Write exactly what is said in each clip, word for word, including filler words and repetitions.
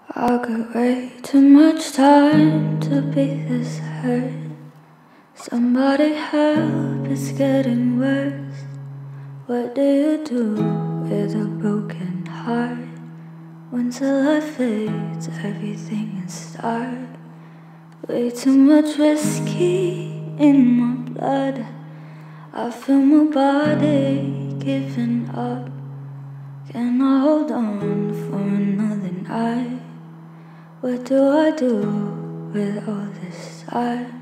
I got way too much time to be this hurt. Somebody help, it's getting worse. What do you do with a broken heart? Once the light fades, everything is start. Way too much whiskey in my blood. I feel my body giving up. Can I hold on for another night? What do I do with all this time?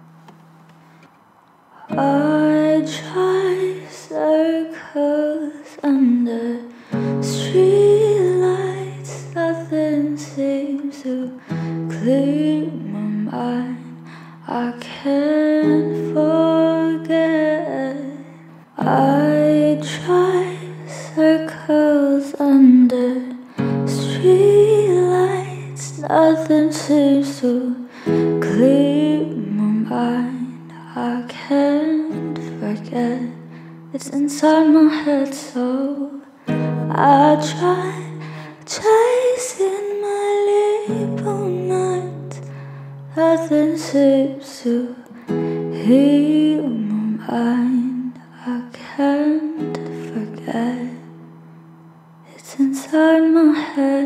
I try circles under streetlights. Nothing seems to clear my mind. I can't forget. I try circles under streetlights. Nothing seems to clear my mind. I can't forget. It's inside my head, so I try chasing malibu nights. Nothing seems to heal my mind. I can't forget. It's inside my head.